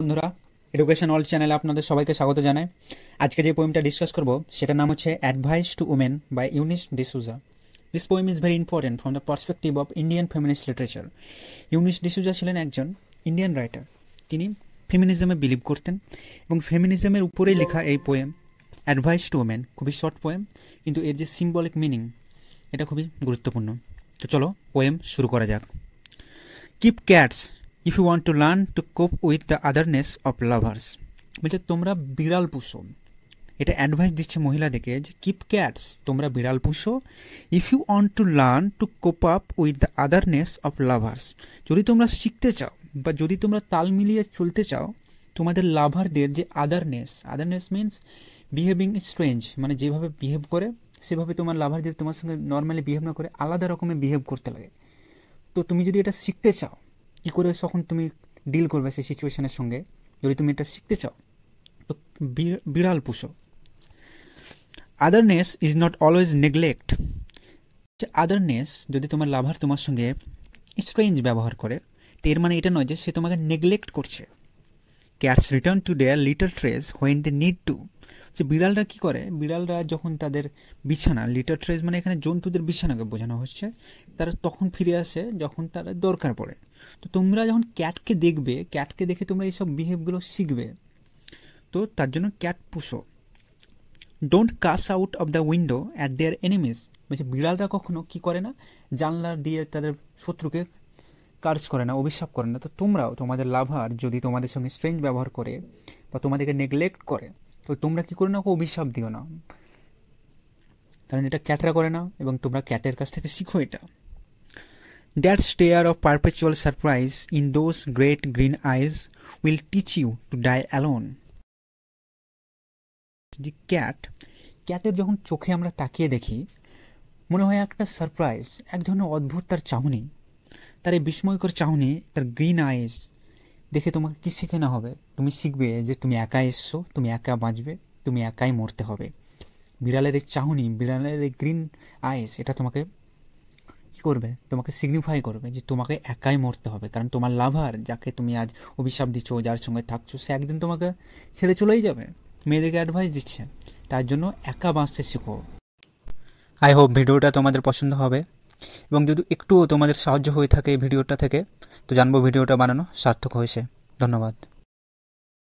বন্ধুরা, education all চ্যানেলে আপনাদের সবাইকে স্বাগত জানাই। আজকে যে পোয়েমটা ডিসকাস করব সেটার নাম হচ্ছে advice to women by Eunice de Souza. This poem is very important from the perspective of Indian feminist literature. Eunice de Souza ছিলেন একজন ইন্ডিয়ান রাইটার। তিনি ফেমিনিজমে বিলিভ করতেন এবং ফেমিনিজমের উপরেই লেখা এই পোয়েম অ্যাডভাইস টু উমেন খুবই শর্ট পোয়েম, কিন্তু এর যে সিম্বলিক মিনিং এটা খুবই গুরুত্বপূর্ণ। তো চলো পোয়েম শুরু করা যাক। Keep cats if you want to learn to cope with the otherness of lovers. বলছে তোমরা বিড়াল পুষো। এটা অ্যাডভাইস দিচ্ছে মহিলাদেরকে যে কিপ ক্যাটস, তোমরা বিড়াল পুষো, if you want to learn to cope up with the otherness of lovers. যদি তোমরা শিখতে চাও বা যদি তোমরা তাল মিলিয়ে চলতে চাও তোমাদের লাভারদের যে আদারনেস মিনস বিহেভিং স্ট্রেঞ্জ, মানে যেভাবে বিহেভ করে সেভাবে তোমার লাভারদের তোমার সঙ্গে নর্মালি বিহেভ না করে আলাদা রকমের বিহেভ করতে লাগে। তো তুমি যদি এটা শিখতে চাও কী করে তখন তুমি ডিল করবে সেই সিচুয়েশনের সঙ্গে, যদি তুমি এটা শিখতে চাও তো বিড়াল পুষো। Otherness is not always neglect. Otherness যদি তোমার লাভার তোমার সঙ্গে স্ট্রেঞ্জ ব্যবহার করে তো এর মানে এটা নয় যে সে তোমাকে নেগলেক্ট করছে। Cats return to their little trysts when they need to. যে বিড়ালরা কী করে, বিড়ালরা যখন তাদের বিছানা, লিটল ট্রেস মানে এখানে জন্তুদের বিছানাকে বোঝানো হচ্ছে, তারা তখন ফিরে আসে যখন তারা দরকার পড়ে। তো তোমরা যখন ক্যাটকে দেখবে, ক্যাটকে দেখে তোমরা এইসব বিহেভগুলো শিখবে, তো তার জন্য ক্যাট পুষো। Don't curse out of the window at their enemies. বলছে বিড়ালরা কখনো কী করে না, জানলা দিয়ে তাদের শত্রুকে কার্জ করে না, অভিশাপ করে না। তো তোমরাও তোমাদের লাভার যদি তোমাদের সঙ্গে স্ট্রেঞ্জ ব্যবহার করে বা তোমাদেরকে নেগলেক্ট করে তো তোমরা কী করে না, অভিশাপ দিও না, কারণ এটা ক্যাটরা করে না এবং তোমরা ক্যাটের কাছ থেকে শিখো এটা। That stare of perpetual surprise in those great green eyes will teach you to die alone. যে ক্যাটের যখন চোখে আমরা তাকিয়ে দেখি মনে হয় একটা সারপ্রাইজ, এক ধরনের অদ্ভুত তার চাহনি, তার এই বিস্ময়কর চাহনি, তার গ্রিন আইজ দেখে তোমাকে কী শিখে না হবে, তুমি শিখবে যে তুমি একা এসছো, তুমি একা বাঁচবে, তুমি একাই মরতে হবে। বিড়ালের এই চাহনি, বিড়ালের এই গ্রিন আইস, এটা তোমাকে কী করবে, তোমাকে সিগনিফাই করবে যে তোমাকে একাই মরতে হবে, কারণ তোমার লাভার যাকে তুমি আজ অভিশাপ দিচ্ছ, যার সঙ্গে থাকছো, সে একদিন তোমাকে ছেড়ে চলেই যাবে। মেয়েদেরকে অ্যাডভাইস দিচ্ছে, তার জন্য একা বাঁচতে শেখো। আই হোপ ভিডিওটা তোমাদের পছন্দ হবে এবং যদি একটুও তোমাদের সাহায্য হয়ে থাকে এই ভিডিওটা থেকে তো জানবো ভিডিওটা বানানো সার্থক হয়েছে। ধন্যবাদ।